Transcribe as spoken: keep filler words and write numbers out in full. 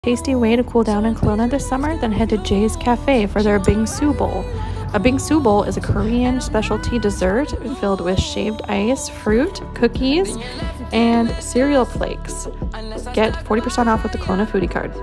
Tasty way to cool down in Kelowna this summer, then head to Jay's Cafe for their Bingsu Bowl. A Bingsu Bowl is a Korean specialty dessert filled with shaved ice, fruit, cookies, and cereal flakes. Get forty percent off with the Kelowna Foodie Card.